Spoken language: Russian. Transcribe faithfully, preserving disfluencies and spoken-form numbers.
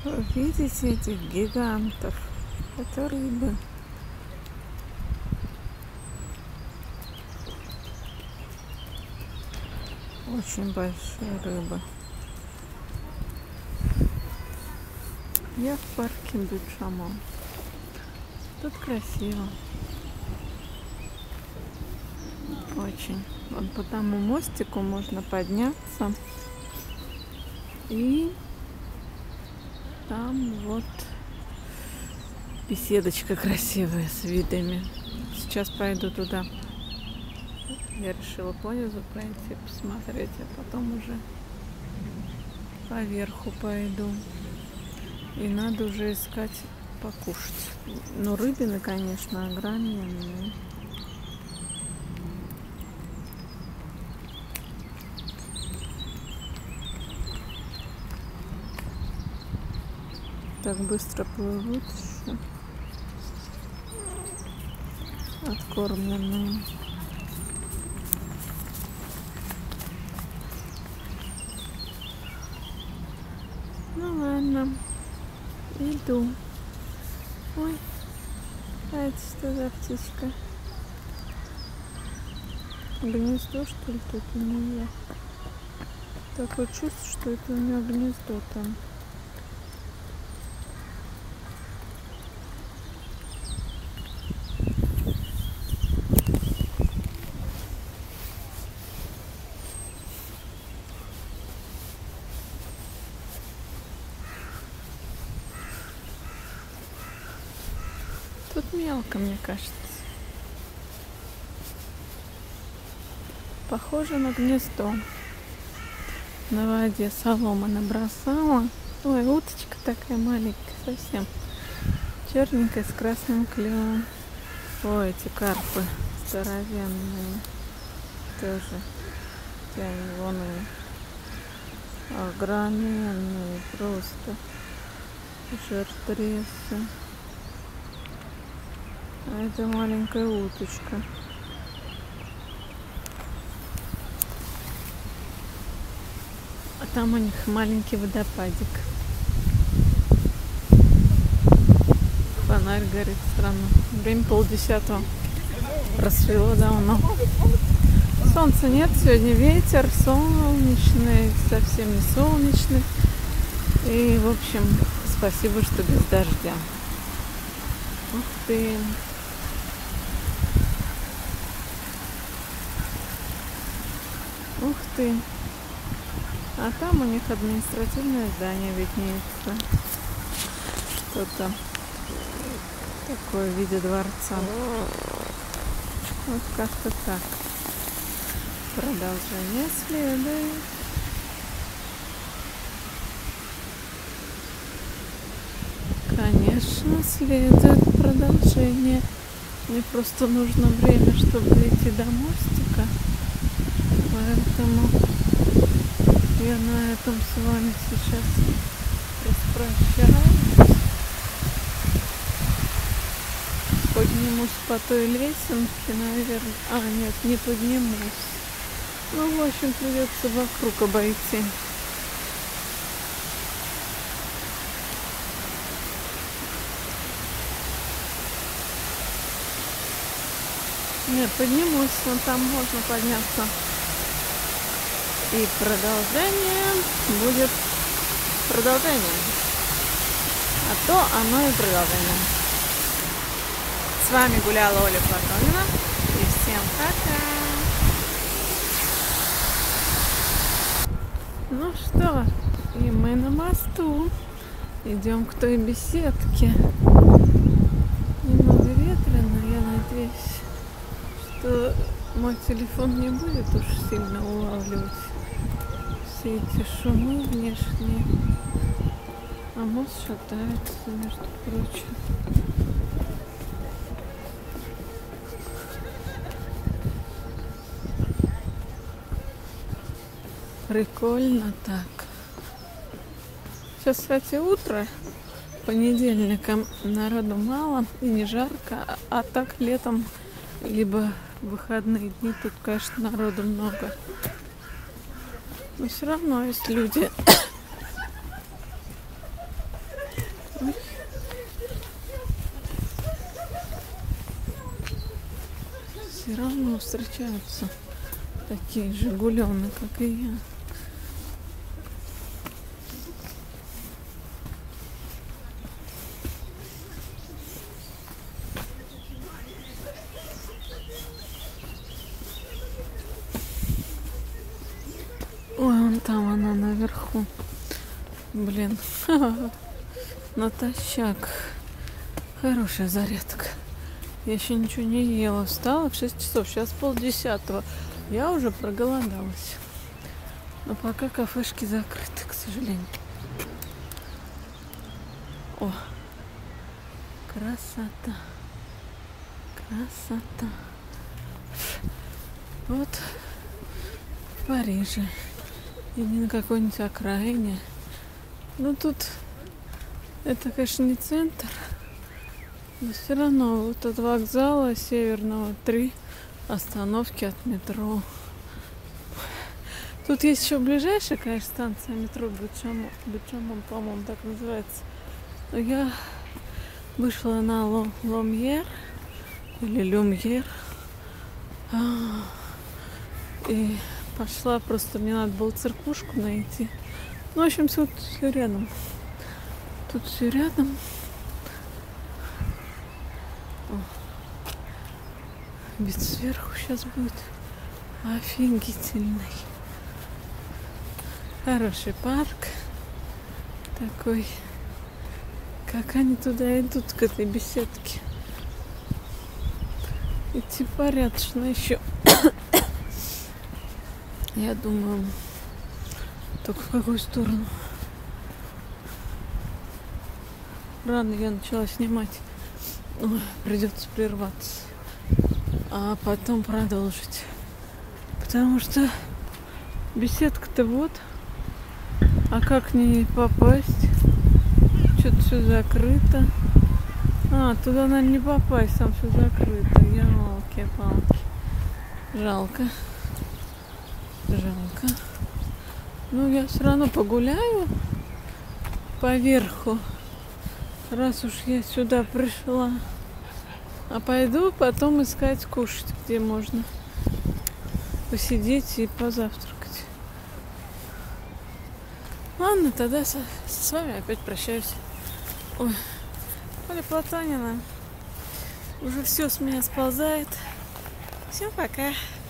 Вы видите этих гигантов? Это рыбы. Очень большие рыбы. Я в парке Бют-Шамон. Тут красиво. Очень. Вон по тому мостику можно подняться. И там вот беседочка красивая с видами. Сейчас пойду туда. Я решила понизу пройти, посмотреть, а потом уже поверху пойду. И надо уже искать покушать. Ну, рыбины, конечно, огроменные. Так быстро плывут еще. Откормленные. Ну ладно, иду. Ой, а это что за птичка? Гнездо, что ли, тут у нее? Такое чувство, что это у нее гнездо там. Тут мелко, мне кажется. Похоже на гнездо. На воде солома набросала. Ой, уточка такая маленькая совсем. Черненькая с красным клювом. Ой, эти карпы здоровенные. Тоже. Вон они. Огроменные просто. Жиртрессы. А это маленькая уточка. А там у них маленький водопадик. Фонарь горит странно. Время полдесятого. Рассвело давно. Солнца нет, сегодня ветер солнечный, совсем не солнечный. И, в общем, спасибо, что без дождя. Ух ты! Ух ты! А там у них административное здание виднеется. Что-то такое в виде дворца. Вот как-то так. Продолжение следует. Конечно, следует продолжение. Мне просто нужно время, чтобы дойти до мостика. Поэтому я на этом с вами сейчас распрощаюсь. Поднимусь по той лесенке, наверное. А, нет, не поднимусь. Ну, в общем, придется вокруг обойти. Нет, поднимусь, вон там можно подняться. И продолжение будет продолжение. А то оно и продолжение. С вами гуляла Оля Платонина. И всем пока. Ну что, и мы на мосту. Идем к той беседке. Немного ветрено, я надеюсь, что мой телефон не будет уж сильно улавливать все эти шумы внешние. А мост шатается, между прочим. Прикольно так. Сейчас, кстати, утро. Понедельником народу мало и не жарко, а так летом либо в выходные дни тут, конечно, народу много. Но все равно есть люди. все равно встречаются такие же гулены, как и я. Ой, вон там она наверху. Блин, натощак. Хорошая зарядка. Я еще ничего не ела. Встала в шесть часов. Сейчас полдесятого. Я уже проголодалась. Но пока кафешки закрыты, к сожалению. О, красота. Красота. Вот в Париже. И не на какой-нибудь окраине. Ну тут это, конечно, не центр. Но все равно вот от вокзала Северного три остановки от метро. Тут есть еще ближайшая, конечно, станция метро Бучамон, Бучамон, по-моему, так называется. Но я вышла на Лом, Ломьер или Люмьер. И пошла, просто мне надо было церквушку найти. Ну, в общем, тут все рядом. Тут все рядом. О. Вид сверху сейчас будет офигительный. Хороший парк. Такой. Как они туда идут, к этой беседке. Идти порядочно еще. Я думаю, только в какую сторону. Рано я начала снимать. Ой, придется прерваться. А потом продолжить. Потому что беседка-то вот. А как не попасть? Что-то все закрыто. А, туда, наверное, не попасть, там все закрыто. Ёлки-палки. Жалко. Жалко. Ну, я все равно погуляю поверху, раз уж я сюда пришла. А пойду потом искать кушать, где можно посидеть и позавтракать. Ладно, тогда со, с вами опять прощаюсь. Ой, Оля Платонина. Уже все с меня сползает. Всем пока.